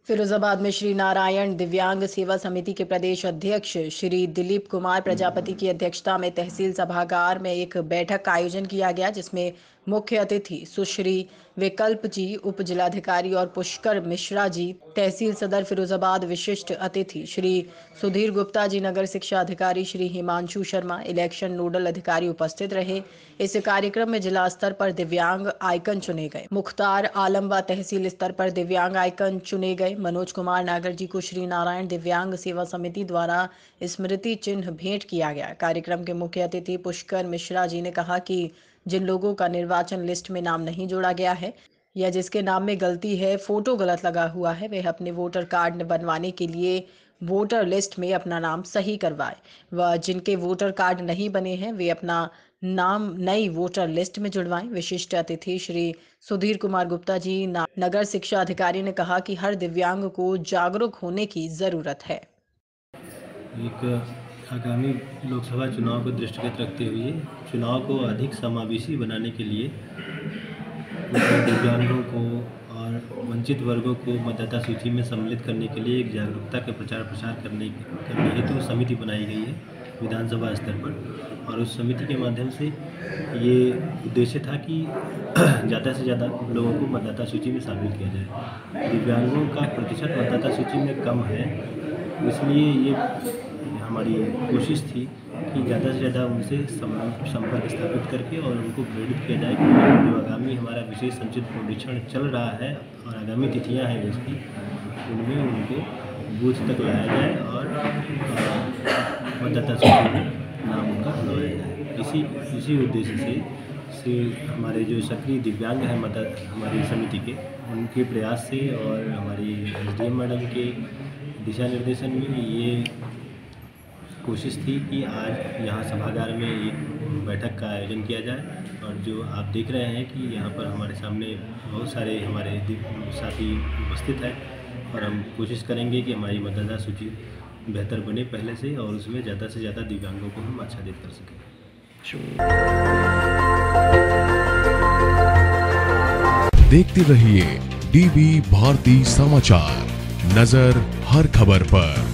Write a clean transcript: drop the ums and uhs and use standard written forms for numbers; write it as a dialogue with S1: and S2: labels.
S1: फिरोजाबाद में श्री नारायण दिव्यांग सेवा समिति के प्रदेश अध्यक्ष श्री दिलीप कुमार प्रजापति की अध्यक्षता में तहसील सभागार में एक बैठक का आयोजन किया गया, जिसमें मुख्य अतिथि सुश्री विकल्प जी, उप जिलाधिकारी और पुष्कर मिश्रा जी, तहसील सदर फिरोजाबाद विशिष्ट अतिथि श्री सुधीर गुप्ता जी, नगर शिक्षा अधिकारी श्री हिमांशु शर्मा, इलेक्शन नोडल अधिकारी उपस्थित रहे। इस कार्यक्रम में जिला स्तर पर दिव्यांग आइकन चुने गए। मुख्तार आलम व तहसील स्तर पर दिव्यांग आइकन चुने गए। मनोज कुमार नागर जी को श्री नारायण दिव्यांग सेवा समिति द्वारा स्मृति चिन्ह भेंट किया गया। कार्यक्रम के मुख्य अतिथि पुष्कर मिश्रा जी ने कहा कि जिन लोगों का निर्वाचन लिस्ट में नाम नहीं जोड़ा गया है या जिसके नाम में गलती है, फोटो गलत लगा हुआ है, वे अपने वोटर कार्ड बनवाने के लिए वोटर लिस्ट में अपना नाम सही करवाए व जिनके वोटर कार्ड नहीं बने हैं वे अपना नाम नई वोटर लिस्ट में जुड़वाएं। विशिष्ट अतिथि श्री सुधीर कुमार गुप्ता जी, नगर शिक्षा अधिकारी ने कहा कि हर दिव्यांग को जागरूक होने की जरूरत है।
S2: एक आगामी लोकसभा चुनाव को दृष्टिगत रखते हुए चुनाव को अधिक समावेशी बनाने के लिए दिव्यांगों को और वंचित वर्गों को मतदाता सूची में सम्मिलित करने के लिए एक जागरूकता के प्रचार प्रसार करने हेतु समिति बनाई गई है विधानसभा स्तर पर। और उस समिति के माध्यम से ये उद्देश्य था कि ज़्यादा से ज़्यादा लोगों को मतदाता सूची में शामिल किया जाए। दिव्यांगों का प्रतिशत मतदाता सूची में कम है, इसलिए ये हमारी कोशिश थी कि ज़्यादा से ज़्यादा उनसे संपर्क स्थापित करके और उनको प्रेरित किया जाए कि जो आगामी हमारा विशेष संचित पुनरीक्षण चल रहा है और आगामी तिथियां हैं जिसकी, उनमें उनको बूथ तक लाया जाए और मतदाता सूची में नाम उनका जुड़वाया जाए। इसी उद्देश्य से हमारे जो सक्रिय दिव्यांग हैं हमारी समिति के, उनके प्रयास से और हमारी SDM मैडम के दिशा निर्देशन में ये कोशिश थी कि आज यहाँ सभागार में एक बैठक का आयोजन किया जाए। और जो आप देख रहे हैं कि यहाँ पर हमारे सामने बहुत सारे हमारे साथी उपस्थित हैं और हम कोशिश करेंगे कि हमारी मतदाता सूची बेहतर बने पहले से और उसमें ज़्यादा से ज़्यादा दिव्यांगों को हम आच्छादित कर सकें।
S3: देखते रहिए DB भारती समाचार, नजर हर खबर पर।